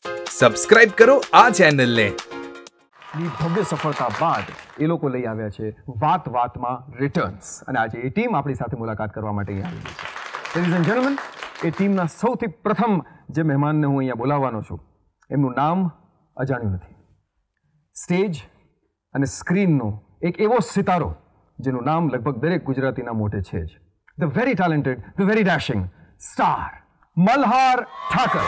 Subscribe કરો આ ચેનલને. ની ભવ્ય સફળતા બાદ એ લોકો લઈ આવ્યા છે વાત વાતમાં રિટર્ન્સ, અને આજે એ ટીમ આપણી સાથે મુલાકાત કરવા માટે અહીંયા આવી છે. લેડીઝ એન્ડ જેન્ટલમેન, એ ટીમના સૌથી પ્રથમ જે મહેમાનને હું અહીંયા બોલાવવાનો છું, એમનું નામ અજાણ્યું નથી. સ્ટેજ અને સ્ક્રીનનો એક એવો સિતારો જેનું નામ લગભગ દરેક ગુજરાતીના મોઢે છે જ. The very talented, the very dashing star Malhar Thakar.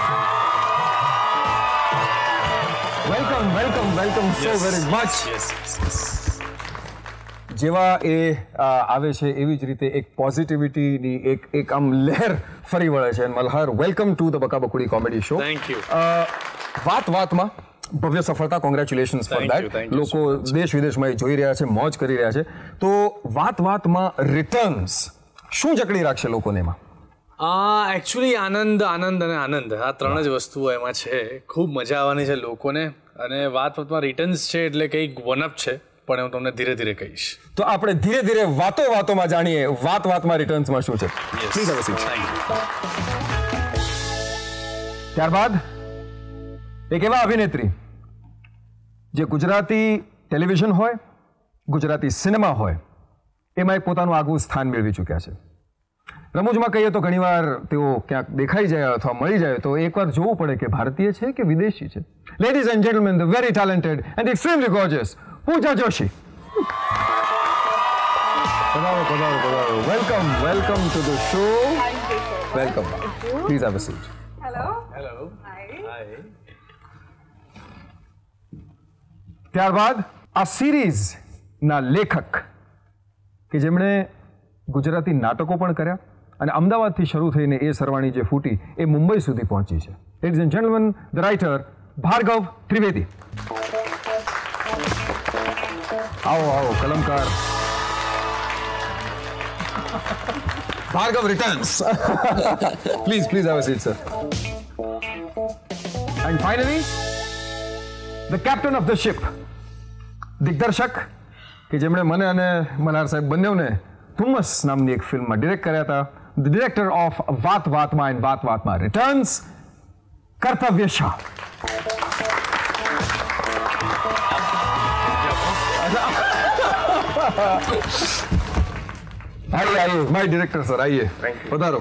Welcome welcome welcome so very much. જેવા એ આવે છે એવી જ રીતે એક પોઝિટિવિટીની એક આમ લહેર ફરી વળે છે. Malhar, welcome to the Bakabakudi comedy show. Thank you. વાત વાતમાં ભવ્ય સફળતા, કોંગ્રેચ્યુલેશન્સ ફોર દેટ. લોકો દેશ વિદેશમાં જોઈ રહ્યા છે, મોજ કરી રહ્યા છે. તો વાત વાતમાં રિટર્ન્સ શું જકડી રાખશે લોકોને એમાં? એકચ્યુઅલી આનંદ આનંદ અને આનંદ, આ ત્રણ જ વસ્તુઓ એમાં છે. ખૂબ મજા આવવાની છે લોકોને. અને વાત વાતમાં રિટર્ન્સ છે એટલે કંઈક વનઅપ છે, પણ હું તમને ધીરે ધીરે કહીશ. તો આપણે ધીરે ધીરે વાતોમાં જાણીએ વાત વાતમાં રિટર્ન્સમાં શું છે. Please have a seat. ત્યારબાદ એક એવા અભિનેત્રી જે ગુજરાતી ટેલિવિઝન હોય, ગુજરાતી સિનેમા હોય, એમાં એક પોતાનું આગવું સ્થાન મેળવી ચૂક્યા છે. રમૂજમાં કહીએ તો ઘણીવાર તેઓ ક્યાંક દેખાઈ જાય અથવા મળી જાય તો એકવાર જોવું પડે કે ભારતીય છે કે વિદેશી છે. Ladies and gentleman, the very talented and extremely gorgeous Pooja Joshi. પધારો પધારો પધારો. Welcome welcome to the show. Welcome. Please have a seat. Hello. Hi. ત્યારબાદ આ સિરીઝના લેખક કે જેમણે ગુજરાતી નાટકો પણ કર્યા અને અમદાવાદથી શરૂ થઈને એ સરવાણી જે ફૂટી એ મુંબઈ સુધી પહોંચી છે. Ladies and gentleman, the writer Bhargav Trivedi. આવો આવો કલમકાર Bhargav returns. Please have a seat, sir. And finally, the captain of the ship, દિગ્દર્શક કે જેમણે મને અને મલ્હાર સાહેબ બંનેને ધુમ્મસ નામની એક ફિલ્મમાં ડિરેક્ટ કર્યા હતા. ધ ડિરેક્ટર ઓફ વાત વાતમાં એન્ડ વાત વાતમાં રિટર્ન્સ, કર્તવ્ય શાહ. આइए माय डायरेक्टर सर, आइए पधारो.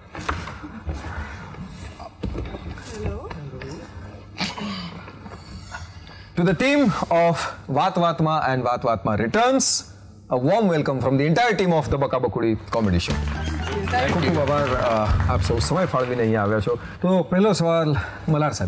To the team of વાત વાતમાં and વાત વાતમાં returns, a warm welcome from the entire team of the Bakabakudi comedy show. ખૂબ ખૂબ આભાર આપ સૌ સમય ફાળવીને અહીંયા આવ્યા છો. તો પહેલો સવાલ મલ્હાર સાહેબ,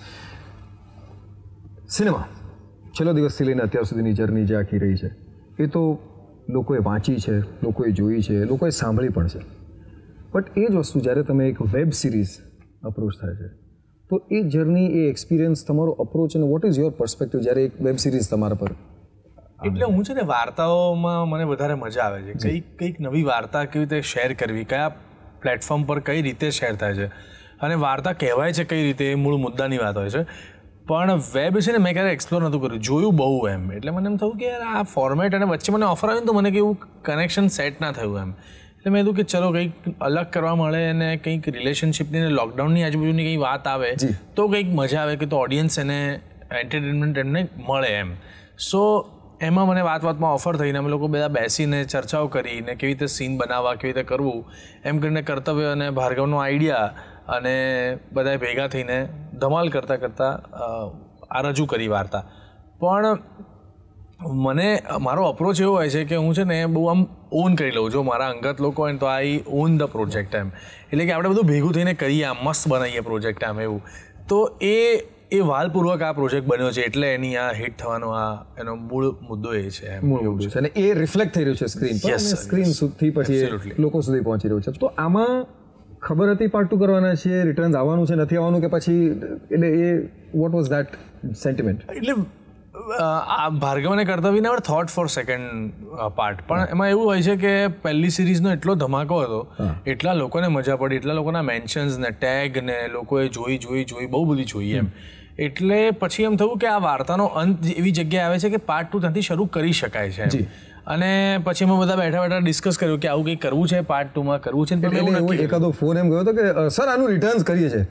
સિનેમા છેલ્લો દિવસથી લઈને અત્યાર સુધીની જર્ની જે આખી રહી છે એ તો લોકોએ વાંચી છે, લોકોએ જોઈ છે, લોકોએ સાંભળી પણ છે. બટ એ જ વસ્તુ જ્યારે તમે એક વેબ સિરીઝ અપ્રોચ થાય છે તો એ જર્ની, એ એક્સપિરિયન્સ, તમારો અપ્રોચ અને વોટ ઇઝ યોર પર્સપેક્ટિવ જ્યારે એક વેબ સિરીઝ તમારા પર? એટલે હું છે ને વાર્તાઓમાં મને વધારે મજા આવે છે. કંઈક નવી વાર્તા કેવી રીતે શેર કરવી, કયા પ્લેટફોર્મ પર કઈ રીતે શેર થાય છે, અને વાર્તા કહેવાય છે કઈ રીતે, એ મૂળ મુદ્દાની વાત હોય છે. પણ વેબ છે ને મેં ક્યારે એક્સપ્લોર નહોતું કર્યું, જોયું બહુ એમ. એટલે મને એમ થયું કે યાર આ ફોર્મેટ, અને વચ્ચે મને ઓફર આવ્યું તો મને કેવું કનેક્શન સેટ ના થયું એમ. એટલે મેં કીધું કે ચલો કંઈક અલગ કરવા મળે અને કંઈક રિલેશનશિપની અને લોકડાઉનની આજુબાજુની કંઈ વાત આવે તો કંઈક મજા આવે, કે તો ઓડિયન્સ એને એન્ટરટેનમેન્ટ એમને મળે એમ. સો એમાં મને વાત વાતમાં ઓફર થઈને અમે લોકો બધા બેસીને ચર્ચાઓ કરીને કેવી રીતે સીન બનાવવા, કેવી રીતે કરવું એમ કરીને કર્તવ્ય અને ભાર્ગવનો આઈડિયા અને બધાએ ભેગા થઈને ધમાલ કરતાં કરતાં આ રજૂ કરી વાર્તા. પણ મને મારો અપ્રોચ એવો હોય છે કે હું છે ને બહુ આમ ઓન કરી લઉં. જો મારા અંગત લોકો હોય ને તો આઈ ઓન ધ પ્રોજેક્ટ એમ. એટલે કે આપણે બધું ભેગું થઈને કરીએ, આમ મસ્ત બનાવીએ પ્રોજેક્ટ આમ એવું. તો એ વાલપૂર્વક આ પ્રોજેક્ટ બન્યો છે, એટલે એની આ હિટ થવાનો આ એનો મૂળ મુદ્દો એ છે. મૂળ મુદ્દો છે અને એ રિફ્લેક્ટ થઈ રહ્યું છે સ્ક્રીન પર, અને સ્ક્રીન સુધી પછી લોકો સુધી પહોંચી રહ્યું છે. તો આમાં ખબર હતી પાર્ટ 2 કરવાના છે, રિટર્ન્સ આવવાનું છે, નથી આવવાનું, કે પછી એટલે એ વોટ વોઝ ધેટ સેન્ટિમેન્ટ? એટલે આ ભાર્ગવને કર્તવ્યને આપણે થોટ ફોર સેકન્ડ પાર્ટ, પણ એમાં એવું હોય છે કે પહેલી સિરીઝનો એટલો ધમાકો હતો, એટલા લોકોને મજા પડી, એટલા લોકોના મેન્શન્સ ને ટેગ ને લોકોએ જોઈ બહુ બધી જોઈ એમ. એટલે પછી એમ થયું કે આ વાર્તાનો અંત એવી જગ્યાએ આવે છે કે પાર્ટ 2 ત્યાંથી શરૂ કરી શકાય છે. અને પછી અમે બધા બેઠા ડિસ્કસ કર્યું કે આવું કંઈક કરવું છે, પાર્ટ 2 માં કરવું છે. એકાદો ફોન એમ ગયો હતો કે સર આનું રિટર્ન્સ કરીએ છીએ,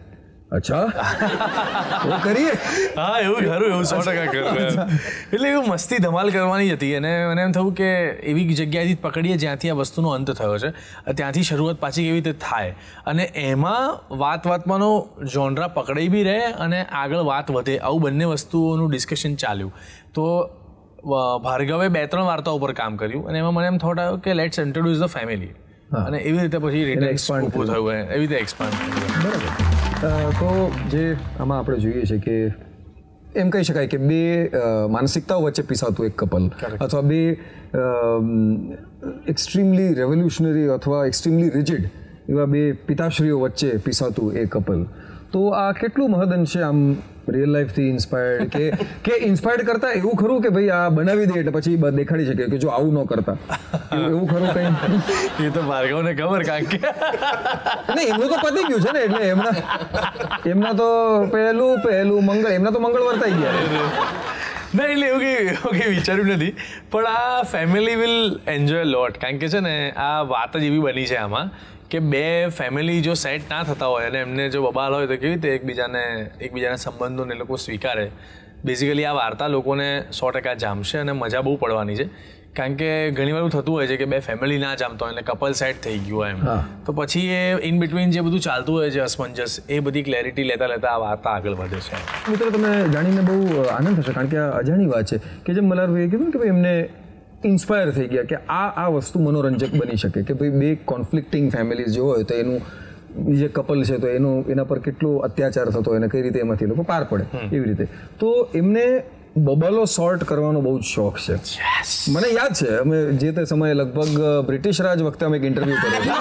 અચ્છા वो કરીએ હા એવું ખરું એવું 100% ખરું એટલે એવું મસ્તી ધમાલ કરવાની હતી અને મને એમ થયું કે એવી જગ્યાએથી પકડીએ જ્યાંથી આ વસ્તુનો અંત થયો છે ત્યાંથી શરૂઆત પાછી કેવી રીતે થાય અને એમાં વાતમાંનો જોનરા પકડાઈ બી રહે અને આગળ વાત વધે આવું બંને વસ્તુઓનું ડિસ્કશન ચાલ્યું તો ભાર્ગવે 2-3 વાર્તાઓ પર કામ કર્યું અને એમાં મને એમ થોટ આવ્યો કે લેટ્સ ઇન્ટ્રોડ્યુસ ધ ફેમિલી અને એવી રીતે પછી રિટર્ન્સ ઊભું થયું એવી રીતે એક્સપાન્ડ થયું. બરાબર. તો જે આમાં આપણે જોઈએ છે કે એમ કહી શકાય કે બે માનસિકતાઓ વચ્ચે પીસાતું એક કપલ અથવા બે એક્સ્ટ્રીમલી રેવોલ્યુશનરી અથવા એક્સ્ટ્રીમલી રિજિડ એવા બે પિતાશ્રીઓ વચ્ચે પીસાતું એક કપલ. તો આ કેટલું મહદઅંશે આમ રિયલ લાઈફથી ઇન્સ્પાયર્ડ કે ઇન્સ્પાયર્ડ કરતા એવું ખરું કે ભાઈ આ બનાવી દે એટલે પછી દેખાડી શકે કે જો આવું ન કરતા એવું ખરું કંઈ? એ તો ભાર્ગવને ખબર કારણ કે નહીં એમનું તો પતી ગયું છે ને એટલે એમના તો પહેલું મંગળ એમના તો મંગળ વર્તાઈ ગયા. ના એટલે એવું કંઈ વિચાર્યું નથી પણ આ ફેમિલી વિલ એન્જોય લોટ કારણ કે છે ને આ વાત જ એવી બની છે આમાં કે બે ફેમિલી જો સેટ ના થતા હોય અને એમને જો બબાલ હોય તો કેવી રીતે એકબીજાના સંબંધોને લોકો સ્વીકારે. બેઝિકલી આ વાર્તા લોકોને 100% જામશે અને મજા બહુ પડવાની છે કારણ કે ઘણી વાર થતું હોય છે કે બે ફેમિલી ના જામતો હોય એટલે કપલ સેટ થઈ ગયું હોય એમ તો પછી એ ઇન બિટવીન જે બધું ચાલતું હોય છે અસમંજસ એ બધી ક્લેરિટી લેતા આ વાર્તા આગળ વધે છે. મિત્રો તમને જાણીને બહુ આનંદ થશે કારણ કે આ અજાણી વાત છે કે જેમ મલ્હારભાઈએ કીધું કે ભાઈ એમને ઇન્સ્પાયર થઈ ગયા કે આ વસ્તુ મનોરંજક બની શકે કે ભાઈ બે કોન્ફ્લિક્ટિંગ ફેમિલીઝ જો હોય તો એનું જે કપલ છે તો એના પર કેટલો અત્યાચાર થતો હોય અને કઈ રીતે એમાંથી લોકો પાર પડે એવી રીતે. તો એમને બબલો સોર્ટ કરવાનો બહુ જ શોખ છે. મને યાદ છે અમે જે તે સમયે લગભગ બ્રિટિશ રાજ વખતે અમે એક ઇન્ટરવ્યુ કર્યો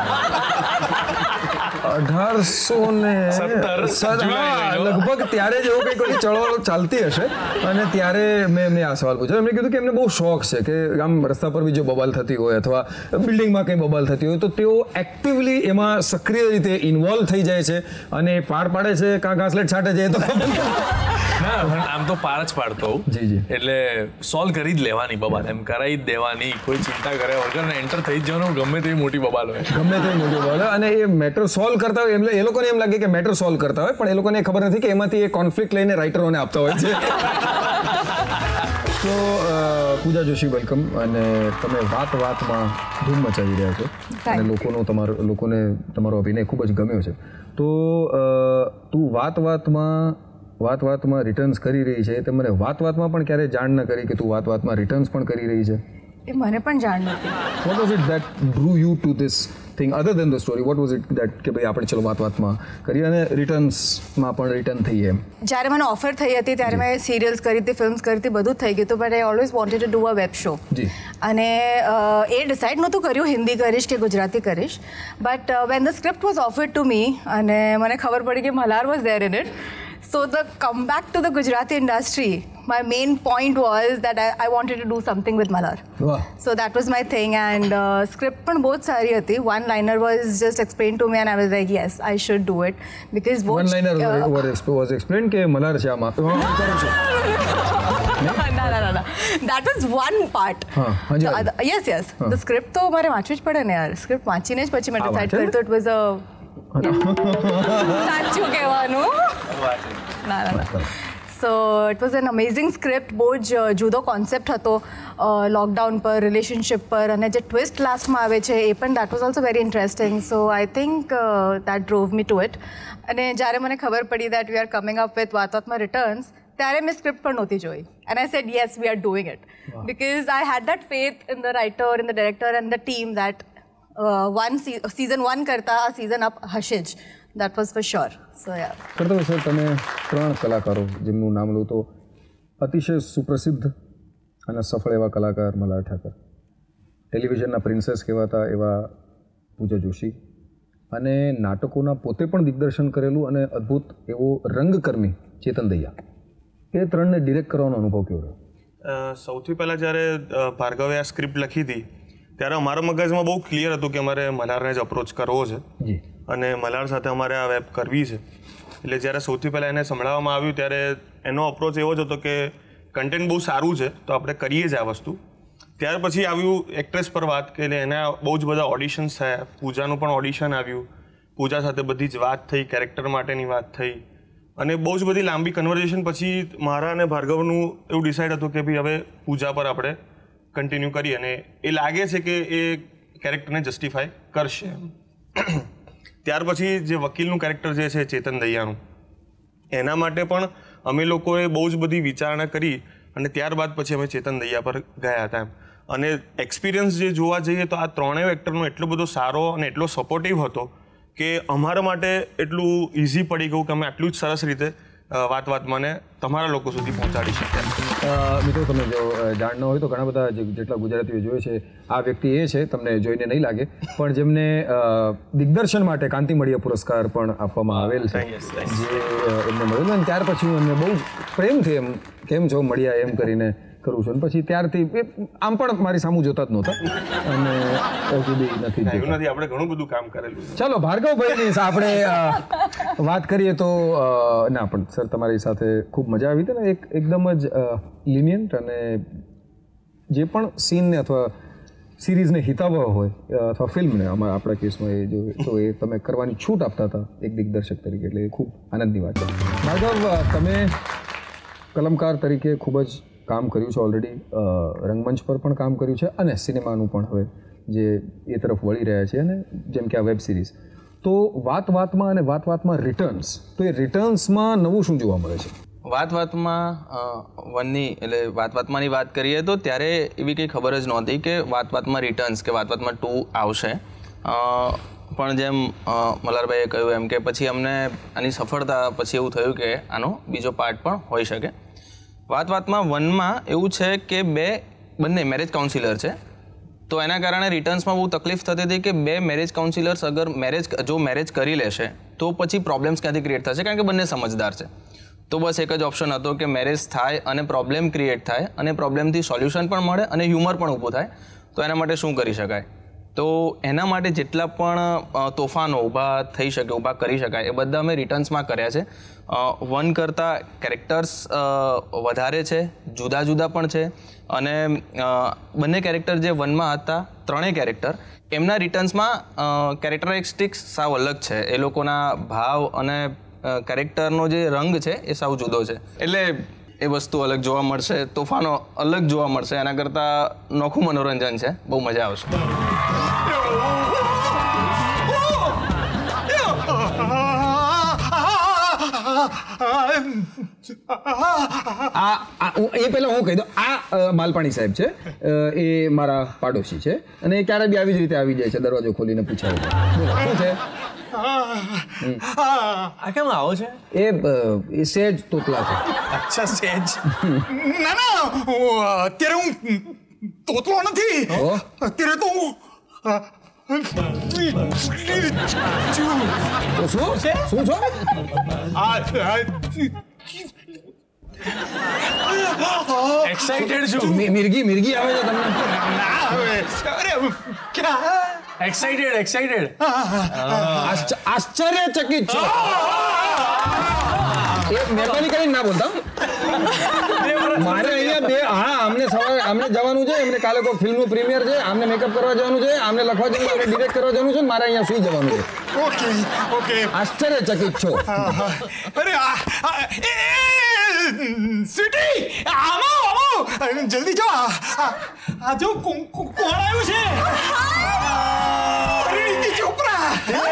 1870 લગભગ ત્યારે જ એવું કંઈક ચળવળ ચાલતી હશે અને ત્યારે મેં એમને આ સવાલ પૂછ્યો. એમણે કીધું કે એમને બહુ શોખ છે કે આમ રસ્તા પર બી જો બબાલ થતી હોય અથવા બિલ્ડિંગમાં કંઈ બબાલ થતી હોય તો તેઓ એક્ટિવલી એમાં સક્રિય રીતે ઇન્વોલ્વ થઈ જાય છે અને પાર પાડે છે કાં ઘાસલેટ છાંટે છે તો ના આમ તો પાર જ પાડતો જી એટલે સોલ્વ કરી જ લેવાની બબાલ એમ કરાવી જ દેવાની કોઈ ચિંતા કર્યા વગર ને એન્ટર થઈ જ જવાનું ગમે તેવી મોટી બબાલ હોય અને એ મેટર સોલ્વ કરતા હોય એટલે એ લોકોને એમ લાગે કે મેટર સોલ્વ કરતા હોય પણ એ લોકોને ખબર નથી કે એમાંથી એ કોન્ફ્લિક્ટ લઈને રાઇટરોને આપતા હોય છે. તો પૂજા જોશી વેલકમ અને તમે વાતમાં ધૂમ મચાવી રહ્યા છો અને લોકોને તમારો અભિનય ખૂબ જ ગમ્યો છે. તો તું વાતમાં રિટર્ન્સ કરી રહી છે તે મને વાતમાં પણ ક્યારે જાણ ન કરી કે તું વાતમાં રિટર્ન્સ પણ કરી રહી છે? એ મને પણ જાણ નથી. What was it that drew you to this thing other than the story? What was it that કે ભાઈ આપણે ચલો વાતમાં કરી અને રિટર્ન્સમાં પણ રિટર્ન થઈએ એમ? જ્યારે મને ઓફર થઈ હતી ત્યારે મેં સિરિયલ્સ કરી હતી ફિલ્મ્સ કરી હતી બધું જ થઈ ગયું હતું but I always wanted to do a web show અને એ ડિસાઇડ નહોતું કર્યું હિન્દી કરીશ કે ગુજરાતી કરીશ but when the script was offered to me અને મને ખબર પડી કે Malhar was there in it. So the comeback to the Gujarati industry, my main point was that I wanted to do something with Malhar. Wow. So that was my thing and script પણ બહુ જ સારી હતી. One liner was just explained to me and I was like yes, I should do it because one liner was explained કે મલ્હાર છે આમાં. ના that was one part. Yes the script તો મારે વાંચવી જ પડે ને યાર. સ્ક્રિપ્ટ વાંચીને જ પછી મેં ડિસાઇડ કર્યું તો it was a સાચું કહેવાનું ના so it was an amazing script. બહુ જ જુદો કોન્સેપ્ટ હતો લોકડાઉન પર રિલેશનશિપ પર અને જે ટ્વિસ્ટ લાસ્ટમાં આવે છે એ પણ that was also very interesting. So I think that drove me to it. અને જ્યારે મને ખબર પડી that we are coming up with વાતમાં રિટર્ન્સ ત્યારે મેં સ્ક્રિપ્ટ પણ નહોતી જોઈ and I said yes we are doing it because I had that faith in the writer in the director and the team that season 1 કરતા આ season up હશે જ. That was for sure. So yeah. કરતો sir તમે 3 કલાકારો જેમનું નામ લઉં તો અતિશય સુપ્રસિદ્ધ અને સફળ એવા કલાકાર મલ્હાર ઠાકર, ટેલિવિઝનના પ્રિન્સેસ કહેવાતા એવા પૂજા જોશી અને નાટકોના પોતે પણ દિગ્દર્શન કરેલું અને અદ્ભુત એવો રંગકર્મી ચેતન દૈયા, એ 3ને ડિરેક્ટ કરવાનો અનુભવ કેવો રહ્યો? સૌથી પહેલાં જ્યારે ભાર્ગવે આ સ્ક્રિપ્ટ લખી હતી ત્યારે અમારા મગજમાં બહુ ક્લિયર હતું કે અમારે મલ્હારને જ અપ્રોચ કરવો છે અને મલ્હાર સાથે અમારે આ વેબ કરવી છે. એટલે જ્યારે સૌથી પહેલાં એને સંભળાવવામાં આવ્યું ત્યારે એનો અપ્રોચ એવો જ હતો કે કન્ટેન્ટ બહુ સારું છે તો આપણે કરીએ જ આ વસ્તુ. ત્યાર પછી આવ્યું એક્ટ્રેસ પર વાત કે એના બહુ જ બધા ઓડિશન્સ થયા. પૂજાનું પણ ઓડિશન આવ્યું પૂજા સાથે બધી જ વાત થઈ, કેરેક્ટર માટેની વાત થઈ અને બહુ જ બધી લાંબી કન્વર્ઝેશન પછી મારા અને ભાર્ગવનું એવું ડિસાઇડ હતું કે ભાઈ હવે પૂજા પર આપણે કન્ટિન્યુ કરીએ અને એ લાગે છે કે એ કેરેક્ટરને જસ્ટિફાય કરશે. ત્યાર પછી જે વકીલનું કેરેક્ટર જે છે ચેતન દહિયાનું, એના માટે પણ અમે લોકોએ બહુ જ બધી વિચારણા કરી અને ત્યારબાદ પછી અમે ચેતન દહિયા પર ગયા હતા. અને એક્સપિરિયન્સ જે જોવા જઈએ તો આ ત્રણેય એક્ટરનો એટલો બધો સારો અને એટલો સપોર્ટિવ હતો કે અમારા માટે એટલું ઇઝી પડી ગયું કે અમે આટલું જ સરસ રીતે વાતમાં તમારા લોકો સુધી પહોંચાડી શક્યા. મિત્રો, તમે જો જાણ ન હોય તો ઘણા બધા જેટલા ગુજરાતીઓ જોયે છે આ વ્યક્તિ એ છે, તમને જોઈને નહીં લાગે, પણ જેમને દિગ્દર્શન માટે કાંતિ મળિયા પુરસ્કાર પણ આપવામાં આવેલ છે, જે એમને મળેલો. અને ત્યાર પછી હું એમને બહુ જ પ્રેમથી એમ કેમ છો મળ્યા એમ કરીને કરું છું. પછી ત્યારથી આમ પણ મારી સામું જોતા જ નહોતા અને સુધી નથી. આપણે ઘણું બધું કામ કરેલું. ચાલો ભાર્ગવભાઈની આપણે વાત કરીએ તો ના, પણ સર તમારી સાથે ખૂબ મજા આવી હતી ને. એકદમ જ લિનિયન્ટ અને જે પણ સીનને અથવા સિરીઝને હિતાવહ હોય અથવા ફિલ્મને આપણા કેસમાં એ જો તો એ તમે કરવાની છૂટ આપતા હતા એક દિગ્દર્શક તરીકે, એટલે એ ખૂબ આનંદની વાત છે. ભાર્ગવ, તમે કલમકાર તરીકે ખૂબ જ કામ કર્યું છે ઓલરેડી, રંગમંચ પર પણ કામ કર્યું છે અને સિનેમાનું પણ હવે જે એ તરફ વળી રહ્યા છે. અને જેમ કે આ વેબ સિરીઝ, તો વાતમાં અને વાતમાં રિટર્ન્સ, તો એ રિટર્ન્સમાં નવું શું જોવા મળે છે? વાતની એટલે વાતમાંની વાત કરીએ તો ત્યારે એવી કંઈ ખબર જ નહોતી કે વાતમાં રિટર્ન્સ કે વાતમાં 2 આવશે. પણ જેમ મલ્હારભાઈએ કહ્યું એમ કે પછી અમને આની સફળતા પછી એવું થયું કે આનો બીજો પાર્ટ પણ હોઈ શકે. વાતમાં 1માં એવું છે કે બંને મેરેજ કાઉન્સિલર છે, તો એના કારણે રિટર્ન્સમાં બહુ તકલીફ થતી હતી કે 2 મેરેજ કાઉન્સિલર્સ અગર જો મેરેજ કરી લેશે તો પછી પ્રોબ્લેમ્સ ક્યાંથી ક્રિએટ થશે, કારણ કે બંને સમજદાર છે. તો બસ એક જ ઓપ્શન હતો કે મેરેજ થાય અને પ્રોબ્લેમ ક્રિએટ થાય અને પ્રોબ્લેમથી સોલ્યુશન પણ મળે અને હ્યુમર પણ ઊભું થાય. તો એના માટે શું કરી શકાય? તો એના માટે જેટલા પણ તોફાનો ઊભા કરી શકાય એ બધા અમે રિટર્ન્સમાં કર્યા છે. 1 કરતાં કેરેક્ટર્સ વધારે છે, જુદા પણ છે અને બંને કેરેક્ટર જે 1માં હતા, ત્રણેય કેરેક્ટર, એમના રિટર્ન્સમાં કેરેક્ટરિસ્ટિક્સ સાવ અલગ છે. એ લોકોના ભાવ અને કેરેક્ટરનો જે રંગ છે એ સાવ જુદો છે. એટલે એ વસ્તુ અલગ જોવા મળશે, તોફાનો અલગ જોવા મળશે. એના કરતાં નોખું મનોરંજન છે, બહુ મજા આવશે. એ પહેલા હું કહી દઉં, આ માલપાણી સાહેબ છે, એ મારા પાડોશી છે અને એ ક્યારે બી આવી જ રીતે આવી જાય છે, દરવાજો ખોલીને પૂછાવે શું છે. આ કેમ આવો છે? એ સેજ તોતલા છે. અચ્છા, સેજ. ના, અત્યારે હું તોતલો નથી. અત્યારે તો હું શું છો? એક્સાઇટેડ છું. મિર્ગી આવે છે તમને? એક્સાઇટેડ. આશ્ચર્યચકિત છો. મહેરબાની કરીને ના બોલતા. મારે અહીંયા આમને જવાનું છે, એમને કાલે કોઈ ફિલ્મનું પ્રીમિયર છે, આમને મેકઅપ કરવા જવાનું છે, આમને લખવા જવાનું, આમને ડિરેક્ટ કરવા જવાનું છે, મારે અહીંયા સુઈ જવાનું છે. ઓકે. આશ્ચર્યચકિત છો. અરે સ્વીટી, આવો જલ્દી જો. આ જો કોણ આવ્યું છે? પરિણીતિ ચોપરા.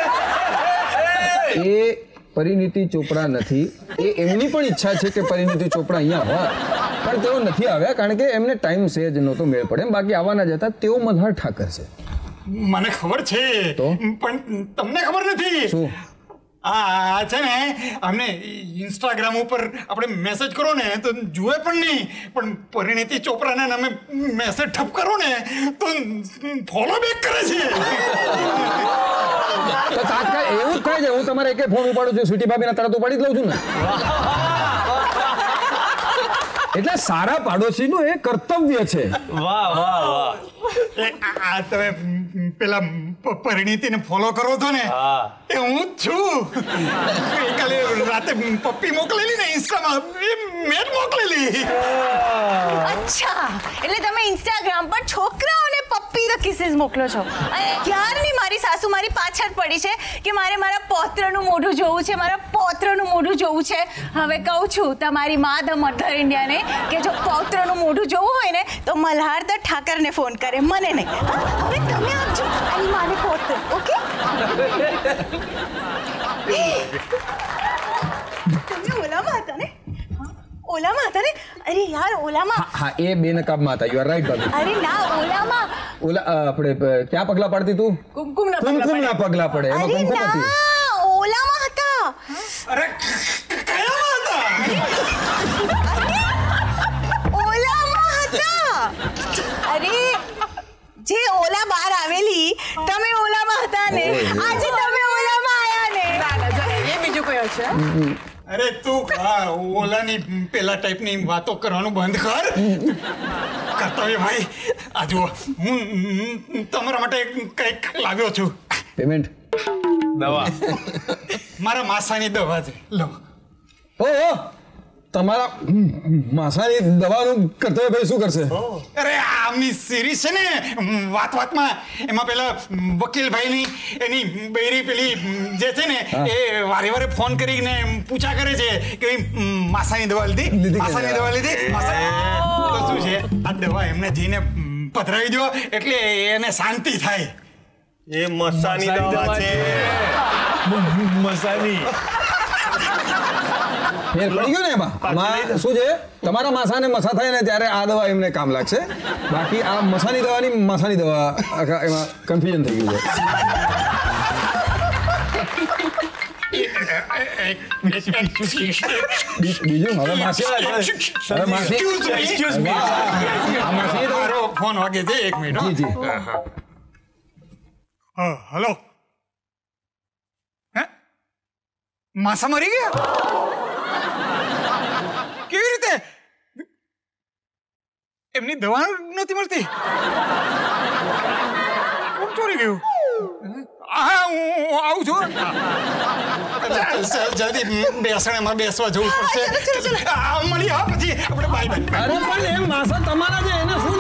એ પરિણીતિ ચોપરા નથી. એ એમની પણ ઈચ્છા છે કે પરિણીતિ ચોપરા અહીંયા હોય, પણ તેઓ નથી આવ્યા કારણ કે એમને ટાઈમ સેજ નહોતો મેળ પડે. બાકી આવવાના જ હતા. તેઓ મલ્હાર ઠાકર છે. મને ખબર છે, પણ તમને ખબર નથી. શું? આ છે ને, અમને ઇન્સ્ટાગ્રામ ઉપર આપણે મેસેજ કરો ને તો જુએ પણ નહીં, પણ પરિણીતિ ચોપરાના નામે મેસેજ ઠપ કરો ને તો ફોલો બેક કરે છે. તો તાત્કાલિક એવું જ થાય છે. હું તમારે એકે ફોન ઉપાડું છું, સ્વીટી ભાભીના તરત ઉપાડી જ લઉં છું ને. એટલે સારા પાડોશીનું એ કર્તવ્ય છે. વાહ. આ તમે પેલા પરિણીતિને ફોલો કરો છો ને, એ હું જ છું. કાલે રાતે પપ્પી મોકલેલી ને ઇન્સ્ટામાં, એ મેં જ મોકલેલી. અચ્છા, એટલે તમે ઇન્સ્ટાગ્રામ પર છોકરાઓને પપ્પી ધ કિસીસ મોકલો છો. અને ક્યારની મારી સાસુ સાસુ મારી પાછળ પડી છે કે મારે મારા પૌત્રનું મોઢું જોવું છે, મારા પૌત્રનું મોઢું જોવું છે. હવે કહું છું તમારી મા ધ મધર ઇન્ડિયાને કે જો પૌત્રનું મોઢું જોવું હોય ને તો મલ્હાર ધ ઠાકરને ફોન કરે, મને નહીં. હવે તમે આપજો મારી માને પૌત્ર. ઓકે? તમે ઓલામાં હતા ને? ઓલામાં હતા ને? અરે યાર ઓલામાં. હા એ બે નકાબમાં હતા. યુ આર રાઈટ ભાભી. અરે ના ઓલામાં. ઓલા આપણે ક્યાં પગલા પાડતી તું? કુમકુમના પગલા પડે. એમાં અરે કુમકુમ હતી. ના ઓલામાં હતા. અરે કયામાં હતા? ઓલામાં હતા. અરે જે ઓલા બહાર આવેલી તમે ઓલામાં હતા ને, આજે તમે ઓલામાં આયા ને. એ બીજું કોઈ હશે. અરે તું ઓલાની પેલા ટાઈપની વાતો કરવાનું બંધ કર. કર્તવ્ય ભાઈ, આ જુઓ હું તમારા માટે કંઈક લાવ્યો છું. પેમેન્ટ દવા. મારા માસાની દવા છે, લો. ઓહો, તમારા માસાની દવાનું કર્તવ્ય ભાઈ શું કરશે? અરે આમની સિરીઝ છે ને વાતમાં, એમાં પેલા વકીલભાઈની એની બૈરી પેલી જે છે ને એ વારે વારે ફોન કરીને પૂછા કરે છે કે માસાની દવા લીધી, માસાની દવા લીધી. તો શું છે, આ દવા એમને જઈને પધરાવી દો એટલે એને શાંતિ થાય. એ મસાની દવા છે. મસાની. ફેર પડી ગયો ને એમાં. શું છે, તમારા માસાને મસા થાય ને ત્યારે આ દવા એમને કામ લાગશે. બાકી આ મસાની દવાની માસાની દવા એમાં કન્ફ્યુઝન થઈ ગયું છે. બીજું હવે માસી મારો ફોન વાગે છે, એક મિનિટ. જી જી. હલો. હે માસા મરી ગયા? કેવી રીતે? એમની દવા નથી મળતી? કોણ ચોરી ગયું? હા હું આવું છું. જલ્દી બેસણામાં બેસવા જવું પડશે. મળી પછી આપણે બાય બાય. અરે પણ એમ માસા તમારા છે એને શું